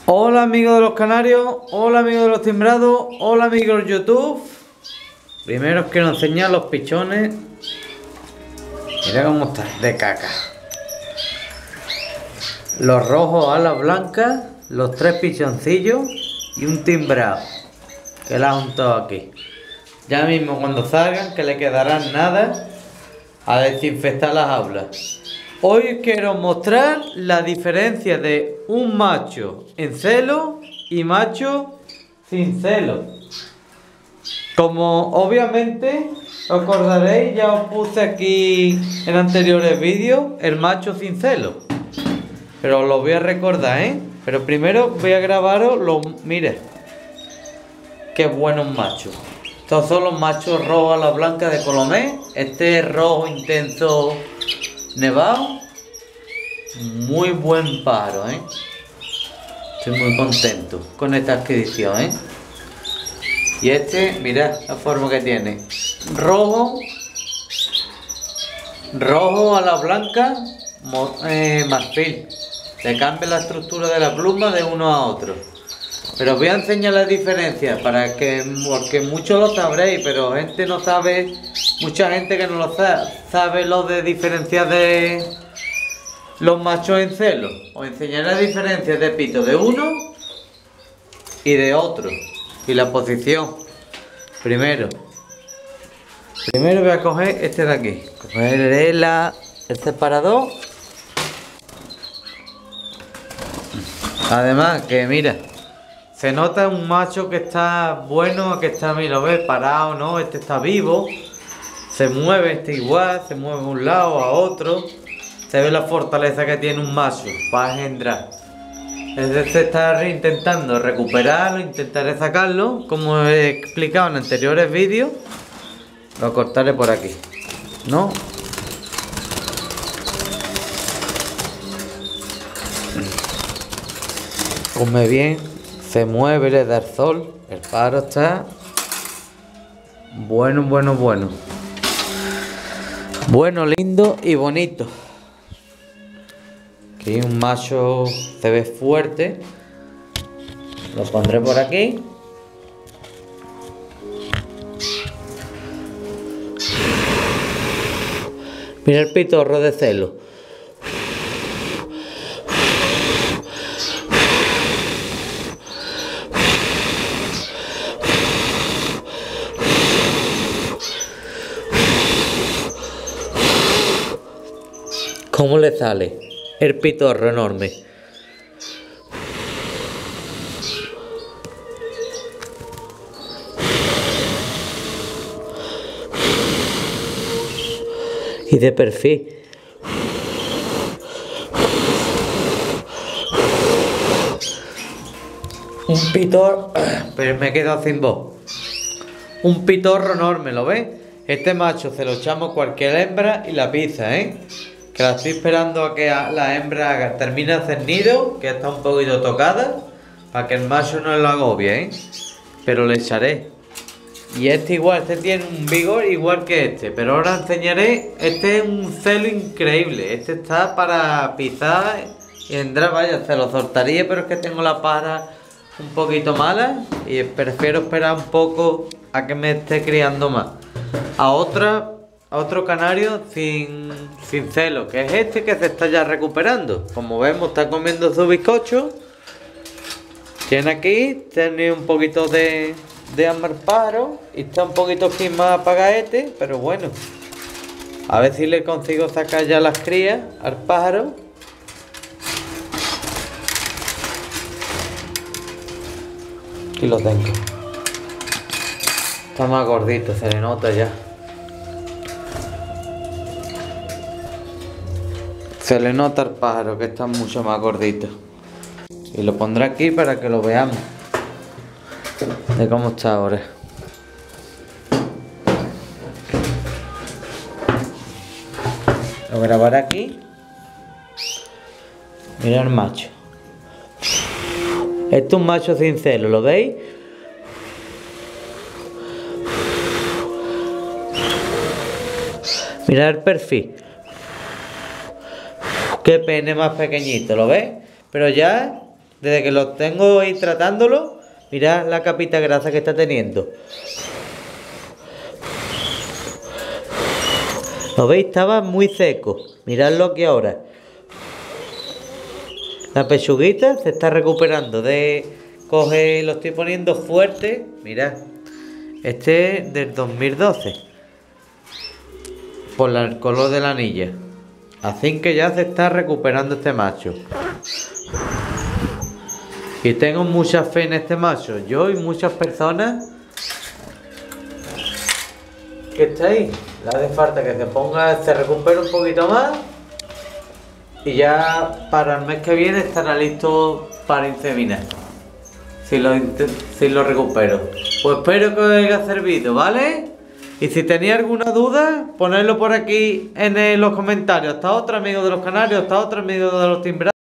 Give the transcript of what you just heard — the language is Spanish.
Hola amigos de los canarios, hola amigos de los timbrados, hola amigos de YouTube. Primero os quiero enseñar los pichones. Mira cómo está, de caca. Los rojos alas blancas, los tres pichoncillos y un timbrado que la han juntado aquí. Ya mismo cuando salgan, que le quedarán nada, a desinfectar las aulas. Hoy quiero mostrar la diferencia de un macho en celo y macho sin celo. Como obviamente os acordaréis, ya os puse aquí en anteriores vídeos el macho sin celo. Pero os lo voy a recordar, ¿eh? Pero primero voy a grabaros los... Mire, qué buenos machos. Estos son los machos rojos a la blanca de Colomé. Este es rojo intenso nevado. Muy buen pájaro, ¿eh? Estoy muy contento con esta adquisición, ¿eh? Y este, mirad la forma que tiene. Rojo a la blanca, marfil. Le cambia la estructura de la pluma de uno a otro. Pero os voy a enseñar las diferencias porque muchos lo sabréis, pero gente no sabe, mucha gente que no lo sabe lo de diferencias de los machos en celo. Os enseñaré las diferencias de pito de uno y de otro y la posición. Primero voy a coger este de aquí, cogeré el separador. Además que mira, se nota un macho que está bueno, que está, mira, lo ves, parado, ¿no? Este está vivo, se mueve, este igual, se mueve de un lado a otro. Se ve la fortaleza que tiene un macho para engendrar. Se está intentando recuperarlo, intentaré sacarlo, como he explicado en anteriores vídeos. Lo cortaré por aquí, ¿no? Come bien, se mueve, le da el sol, el pájaro está bueno. Bueno, lindo y bonito. Aquí un macho se ve fuerte. Lo pondré por aquí. Mira el pitorro de celo. ¿Cómo le sale el pitorro enorme? Y de perfil. Un pitorro, pero me he quedado sin voz. Un pitorro enorme, ¿lo ves? Este macho se lo echamos cualquier hembra y la pisa, ¿eh? Que la estoy esperando a que la hembra termine de hacer nido, que está un poquito tocada, para que el macho no lo agobie, ¿eh? Pero le echaré. Y este igual, este tiene un vigor igual que este, pero ahora enseñaré. Este es un celo increíble, este está para pisar y entrar, vaya, se lo soltaría, pero es que tengo la para un poquito mala y prefiero esperar un poco a que me esté criando más. A otro canario sin celo, que es este que se está ya recuperando. Como vemos, está comiendo su bizcocho. Tiene aquí, tiene un poquito de hambre pájaro y está un poquito aquí más apagaete, pero bueno, a ver si le consigo sacar ya las crías al pájaro. Aquí lo tengo. Está más gordito, se le nota ya. Se le nota al pájaro que está mucho más gordito. Y lo pondré aquí para que lo veamos de cómo está ahora. Lo grabaré aquí. Mira el macho. Este es un macho sin celo, ¿lo veis? Mirad el perfil. Qué pene más pequeñito, ¿lo ves? Pero ya desde que lo tengo ahí tratándolo, mirad la capita grasa que está teniendo. ¿Lo veis? Estaba muy seco. Miradlo aquí ahora. La pechuguita se está recuperando lo estoy poniendo fuerte. Mirad. Este es del 2012. Por el color de la anilla. Así que ya se está recuperando este macho. Y tengo mucha fe en este macho. Yo y muchas personas que estáis. Le hace falta que se recupere un poquito más. Y ya para el mes que viene estará listo para inseminar. Si lo recupero. Pues espero que os haya servido, ¿vale? Y si tenéis alguna duda, ponedlo por aquí en los comentarios. Hasta otro amigo de los canarios, hasta otro amigo de los timbrados.